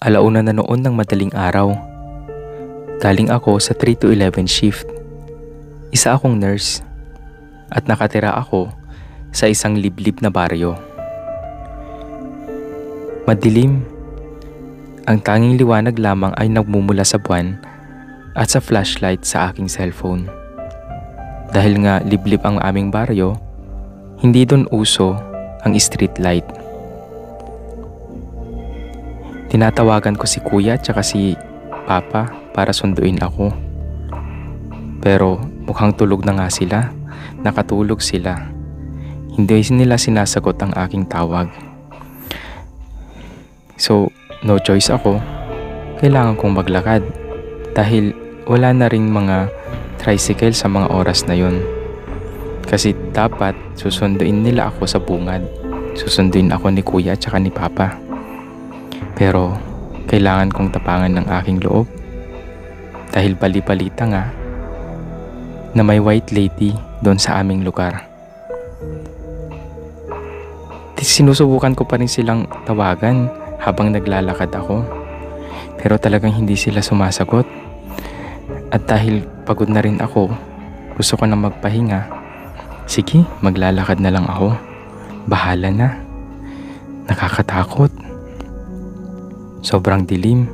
Alauna na noon ng madaling araw. Galing ako sa 3 to 11 shift. Isa akong nurse at nakatira ako sa isang liblib na baryo. Madilim. Ang tanging liwanag lamang ay nagmumula sa buwan at sa flashlight sa aking cellphone. Dahil nga liblib ang aming baryo, hindi doon uso ang street light. Tinatawagan ko si kuya at saka si papa para sunduin ako. Pero mukhang tulog na nga sila, nakatulog sila. Hindi nila sinasagot ang aking tawag. So, no choice ako. Kailangan kong maglakad dahil wala na ring mga tricycle sa mga oras na yun. Kasi dapat susunduin nila ako sa bungad. Susunduin ako ni kuya at saka ni papa. Pero kailangan kong tapangan ng aking loob dahil bali-balita nga na may white lady doon sa aming lugar. Sinusubukan ko pa rin silang tawagan habang naglalakad ako, pero talagang hindi sila sumasagot. At dahil pagod na rin ako, gusto ko na magpahinga. Sige, maglalakad na lang ako. Bahala na. Nakakatakot. Sobrang dilim.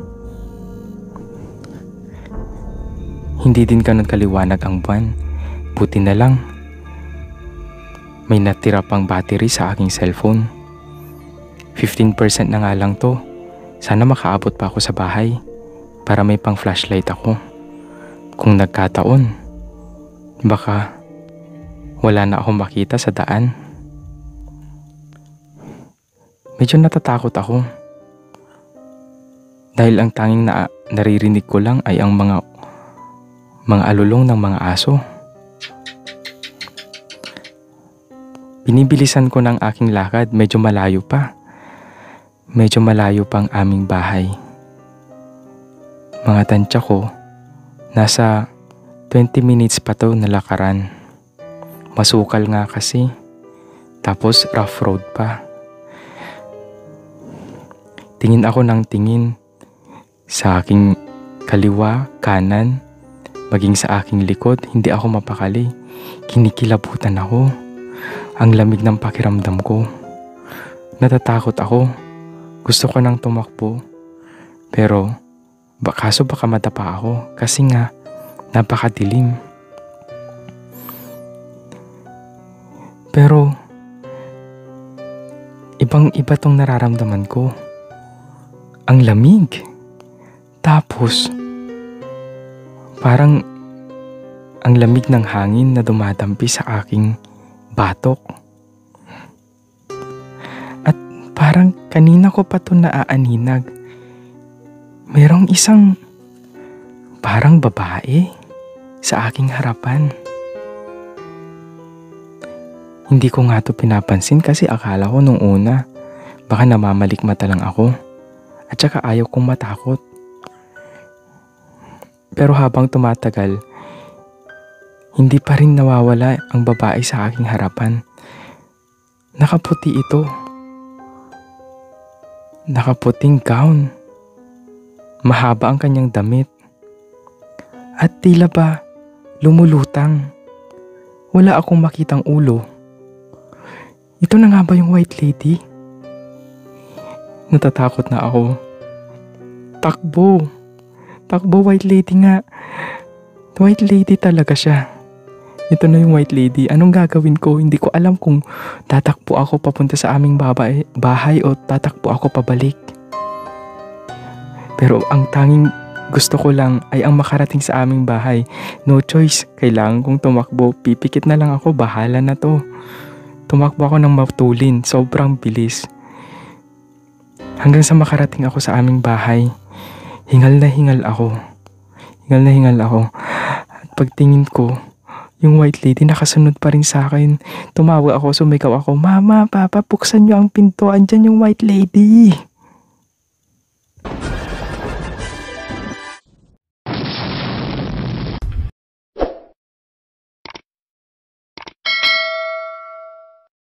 Hindi din ganun kaliwanag ang buwan. Buti na lang may natira pang battery sa aking cellphone. 15% na nga lang to. Sana makaabot pa ako sa bahay para may pang flashlight ako. Kung nagkataon, baka wala na akong makita sa daan. Medyo natatakot ako. Dahil ang tanging naririnig ko lang ay ang mga alulong ng mga aso. Binibilisan ko ng aking lakad, medyo malayo pa. Medyo malayo pang aming bahay. Mga tansya ko, nasa 20 minutes pa to na lakaran. Masukal nga kasi, tapos rough road pa. Tingin ako ng tingin sa aking kaliwa, kanan, maging sa aking likod, hindi ako mapakali. Kinikilabutan ako. Ang lamig ng pakiramdam ko. Natatakot ako. Gusto ko nang tumakbo. Pero baka madapa ako kasi nga napakadilim. Pero ibang-iba tong nararamdaman ko. Ang lamig. Tapos, parang ang lamig ng hangin na dumadampi sa aking batok. At parang kanina ko pa ito naaaninag. Merong isang parang babae sa aking harapan. Hindi ko nga ito pinapansin kasi akala ko nung una baka namamalikmata lang ako at saka ayaw kong matakot. Pero habang tumatagal, hindi pa rin nawawala ang babae sa aking harapan. Nakaputi ito. Nakaputing gown. Mahaba ang kanyang damit. At tila ba lumulutang. Wala akong makitang ulo. Ito na nga ba yung white lady? Natatakot na ako. Takbo! Takbo, white lady nga. White lady talaga siya. Ito na yung white lady. Anong gagawin ko? Hindi ko alam kung tatakbo ako papunta sa aming bahay o tatakbo ako pabalik. Pero ang tanging gusto ko lang ay ang makarating sa aming bahay. No choice. Kailangan kong tumakbo. Pipikit na lang ako. Bahala na to. Tumakbo ako ng matulin. Sobrang bilis. Hanggang sa makarating ako sa aming bahay. Hingal na hingal ako. Hingal na hingal ako. At pagtingin ko, yung white lady nakasunod pa rin sa akin. Tumawag ako, sumigaw ako, "Mama, Papa, buksan niyo ang pinto. Andyan yung white lady."